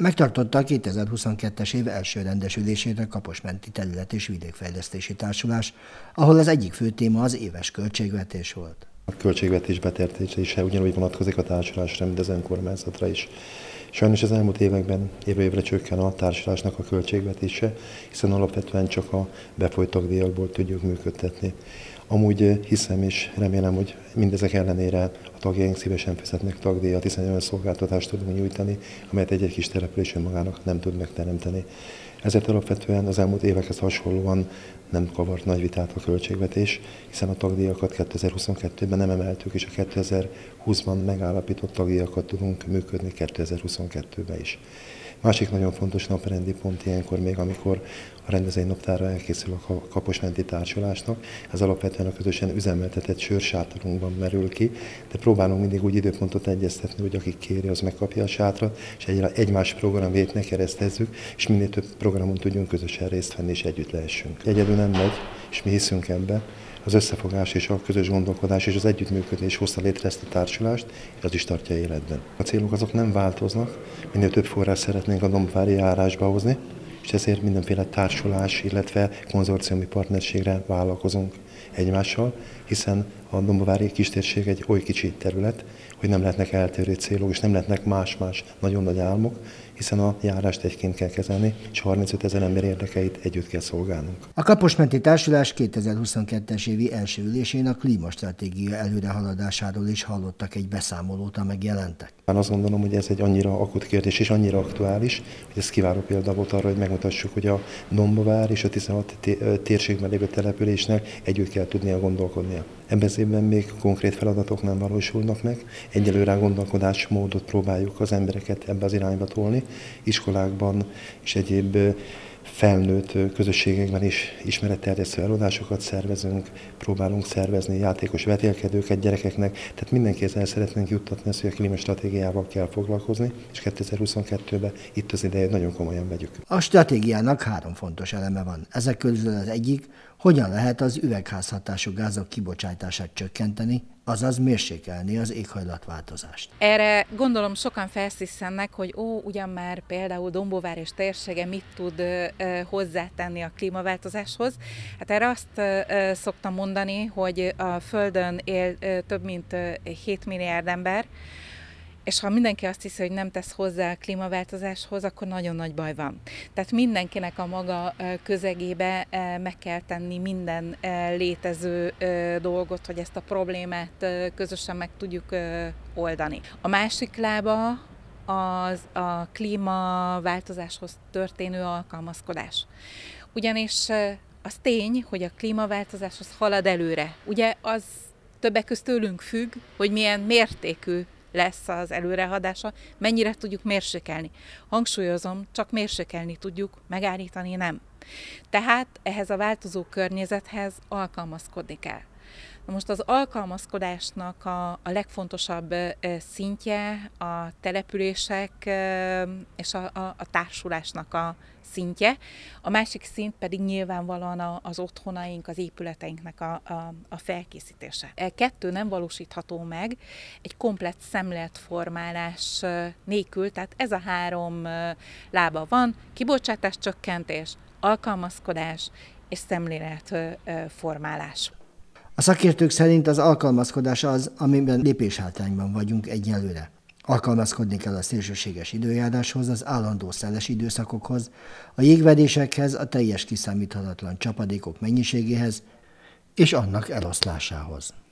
Megtartotta a 2022-es év első rendesülését a Kaposmenti Terület- és Vidékfejlesztési Társulás, ahol az egyik fő téma az éves költségvetés volt. A költségvetés beterjesztése ugyanúgy vonatkozik a társulásra, mint az önkormányzatra is. Sajnos az elmúlt években évről évre csökken a társulásnak a költségvetése, hiszen alapvetően csak a befolyt tagdíjakból tudjuk működtetni. Amúgy hiszem és remélem, hogy mindezek ellenére a tagjaink szívesen fizetnek tagdíjat, hiszen olyan szolgáltatást tudunk nyújtani, amelyet egy kis település önmagának nem tud megteremteni. Ezért alapvetően az elmúlt évekhez hasonlóan nem kavart nagy vitát a költségvetés, hiszen a tagdíjakat 2022-ben nem emeltük, és a 2020-ban megállapított tagdíjakat tudunk működni 2022-ben is. Másik nagyon fontos naprendi pont ilyenkor még, amikor a rendezvény naptára elkészül a Kaposmenti Társulásnak, ez alapvetően a közösen üzemeltetett sörsátorunkban merül ki, de próbálunk mindig úgy időpontot egyeztetni, hogy aki kéri, az megkapja a sátrat, és egymás programjét ne keresztezzük, és minél több programon tudjunk közösen részt venni, és együtt lehessünk. Egyedül nem megy, és mi hiszünk ebbe. Az összefogás és a közös gondolkodás és az együttműködés hozta létre ezt a társulást, és az is tartja életben. A célok azok nem változnak, minél több forrás szeretnénk a dombvári járásba hozni, és ezért mindenféle társulás, illetve konzorciumi partnerségre vállalkozunk egymással, hiszen a dombovári kistérség egy oly kicsi terület, hogy nem lehetnek eltérő célok, és nem lehetnek más-más nagyon nagy álmok, hiszen a járást egyként kell kezelni, és 35 000 ember érdekeit együtt kell szolgálnunk. A Kaposmenti Társulás 2022-es évi első ülésén a klímastratégia előrehaladásáról is hallottak egy beszámolót, amely jelentek. Én azt gondolom, hogy ez egy annyira akut kérdés és annyira aktuális, hogy ez kiváló példa volt arra, hogy megmutassuk, hogy a Dombovár és a 16 térségben lévő településnek együtt kell tudnia gondolkodnia. Ebben az évben még konkrét feladatok nem valósulnak meg. Egyelőre a gondolkodásmódot próbáljuk az embereket ebbe az irányba tolni. Iskolákban és egyéb felnőtt közösségekben is ismeretterjesztő előadásokat szervezünk, próbálunk szervezni játékos vetélkedőket gyerekeknek, tehát mindenki ezzel szeretnénk juttatni azt, hogy a klímastratégiával kell foglalkozni, és 2022-ben itt az ideje nagyon komolyan vegyük. A stratégiának 3 fontos eleme van. Ezek közül az egyik, hogyan lehet az üvegházhatású gázok kibocsátását csökkenteni, azaz mérsékelni az éghajlatváltozást. Erre gondolom sokan felszisszennek, hogy ugyan már például Dombóvár és térsége mit tud hozzátenni a klímaváltozáshoz. Hát erre azt szoktam mondani, hogy a Földön él több mint 7 milliárd ember, és ha mindenki azt hiszi, hogy nem tesz hozzá a klímaváltozáshoz, akkor nagyon nagy baj van. Tehát mindenkinek a maga közegébe meg kell tenni minden létező dolgot, hogy ezt a problémát közösen meg tudjuk oldani. A másik lába az a klímaváltozáshoz történő alkalmazkodás. Ugyanis az tény, hogy a klímaváltozás az halad előre. Ugye az többek között tőlünk függ, hogy milyen mértékű lesz az előrehaladása, mennyire tudjuk mérsékelni. Hangsúlyozom, csak mérsékelni tudjuk, megállítani nem. Tehát ehhez a változó környezethez alkalmazkodni kell. Na most az alkalmazkodásnak a legfontosabb szintje a települések és a társulásnak a szintje. A másik szint pedig nyilvánvalóan az otthonaink, az épületeinknek a felkészítése. Kettő nem valósítható meg egy komplett szemléletformálás nélkül, tehát ez a 3 lába van: kibocsátás csökkentés, alkalmazkodás és szemléletformálás. A szakértők szerint az alkalmazkodás az, amiben lépéshátrányban vagyunk egyelőre. Alkalmazkodni kell a szélsőséges időjáráshoz, az állandó szeles időszakokhoz, a jégvedésekhez, a teljes kiszámíthatatlan csapadékok mennyiségéhez és annak eloszlásához.